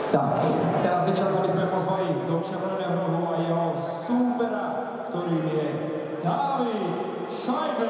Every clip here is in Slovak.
Tak, teraz je čas, aby sme pozvali do červeného rohu a jeho súpera, ktorým je David Scheiben.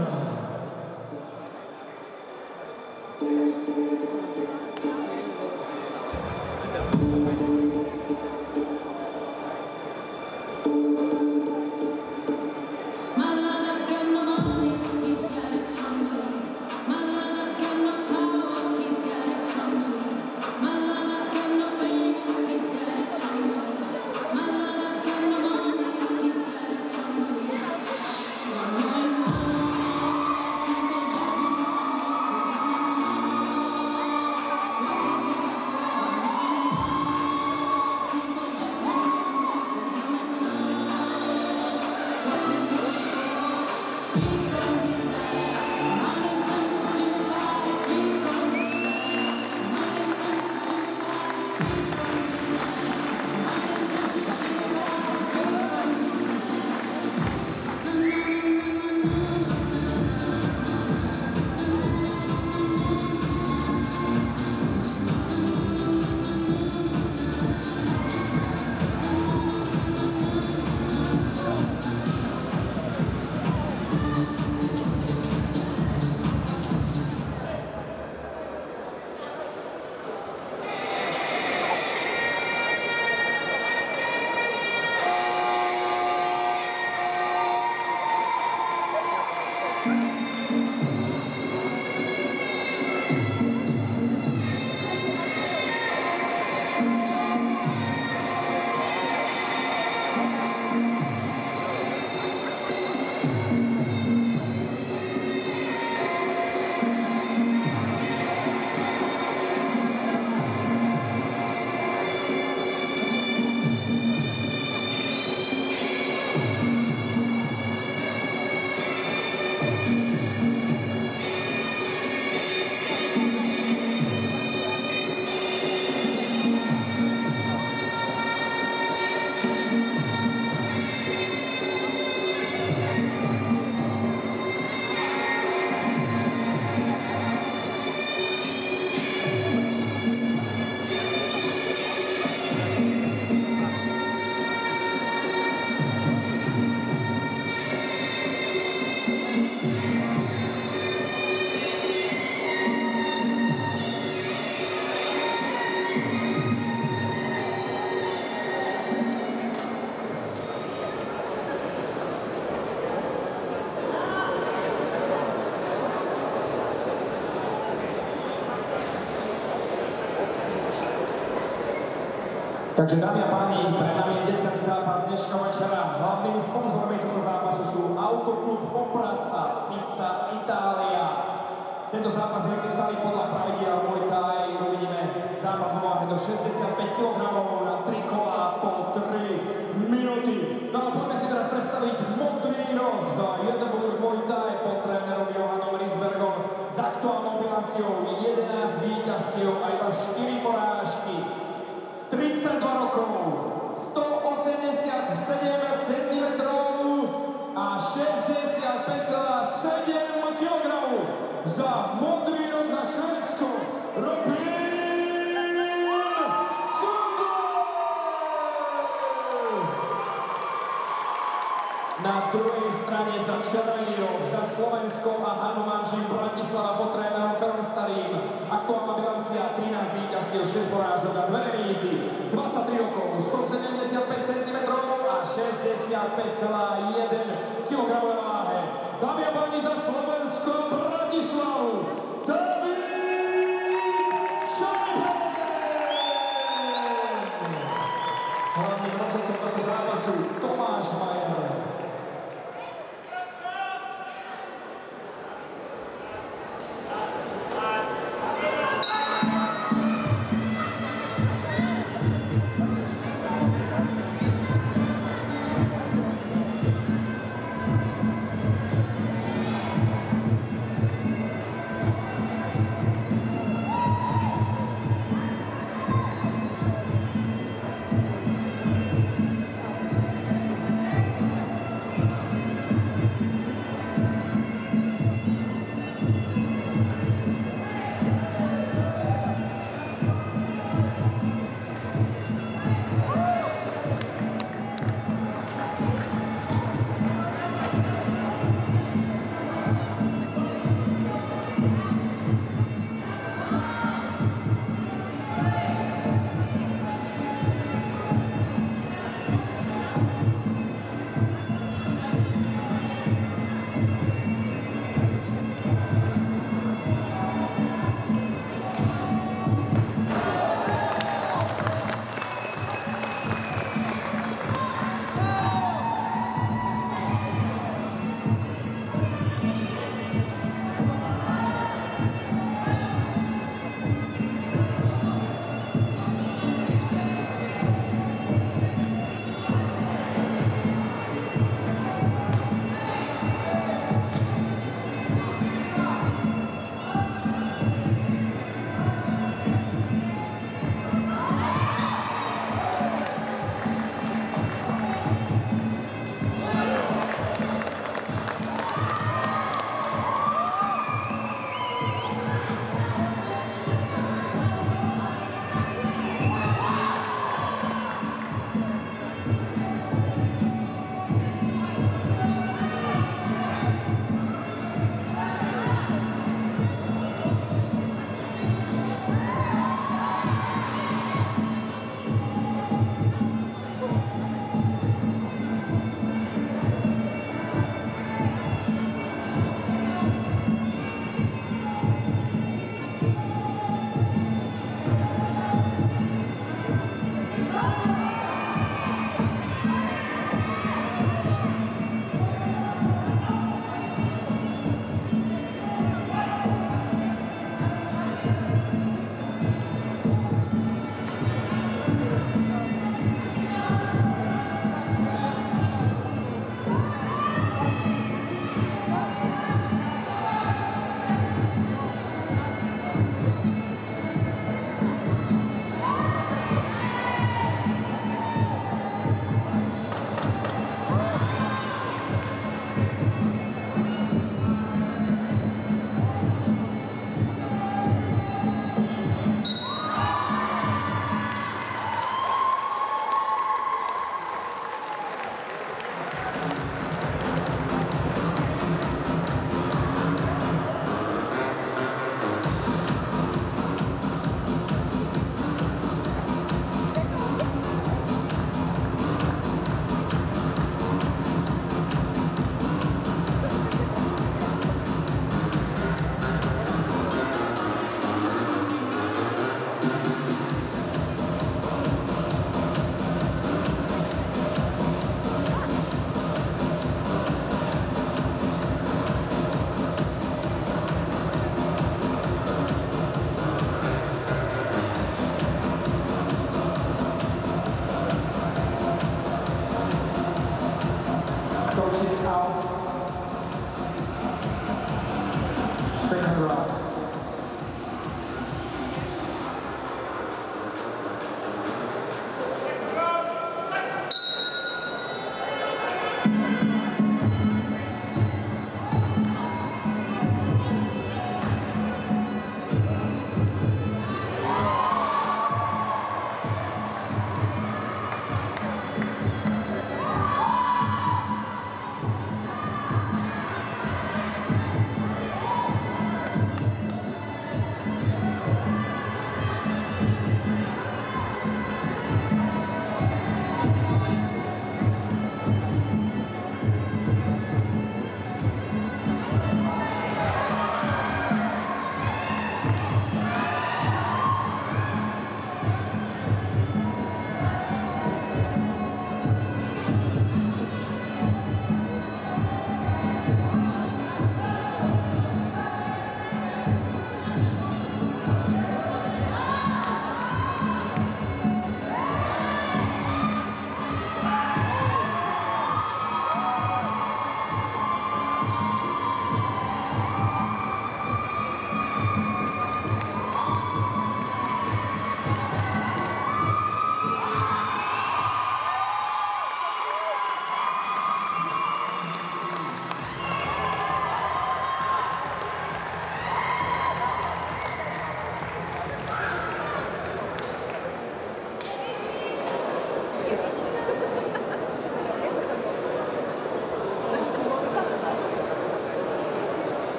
Takže dámy a páni, pred nami je 10. zápas dnešného večera. Hlavnými sponzormi tohto zápasu sú Autoklub Poprad a Pizza Itália. Tento zápas je vypísaný podľa pravidiel Muay Thai. Uvidíme zápas o váhe do 65 kg na 3 kola po 3 minúty. No a poďme si teraz predstaviť modrý roh za jednobojový Muay Thai pod trénerom Johanom Risbergom s aktuálnou bilanciou 11 víťazstiev a iba 4 porážky. 32 rokov, 187 cm a 65,7 kg za modrý roh na Švédsko Robin Sundberg! Na druhej strane za červený roh, za Slovensko a Hanumančím Bratislava pod trénerom Ferom Starým. Aktuálna bilancia 13 víťazstiev, 6 porážok a 2 remízy. 23 rokov, 175 cm a 65,1 kg váhe. Dámy a páni, za Slovensko Bratislavu David Scheiben! Hlavným rozhodcom tohto zápasu Tomáš Majer.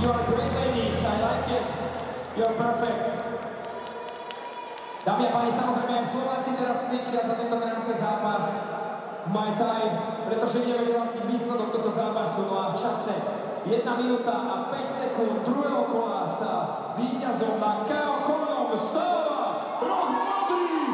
You are great ladies, I like it. You are perfect. Dámy a páni, samozrejme aj Slováci teraz kričia za tento krásny zápas v Muay Thai, pretože ideme vyhlásiť výsledok tohto zápasu. No a v čase 1 minúta a 5 sekúnd druhého kola sa víťazom na KO kolenom stáva roh modrý